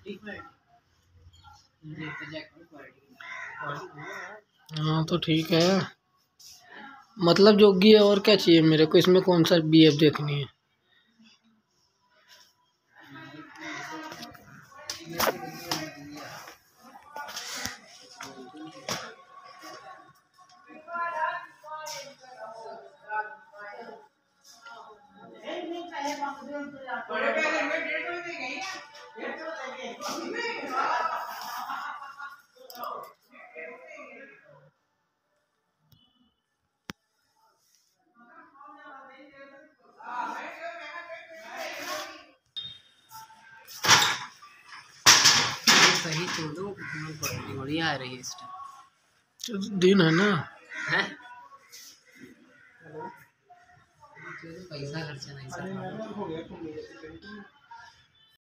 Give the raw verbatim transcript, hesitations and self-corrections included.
हाँ तो ठीक है, मतलब जोगी है, और क्या चाहिए मेरे को, इसमें कौन सा बी एफ देखनी है। सही छोड़ो, क्वालिटी बढ़िया आ रही है इस टाइम। दिन है ना, है पैसा खर्चा नहीं सर।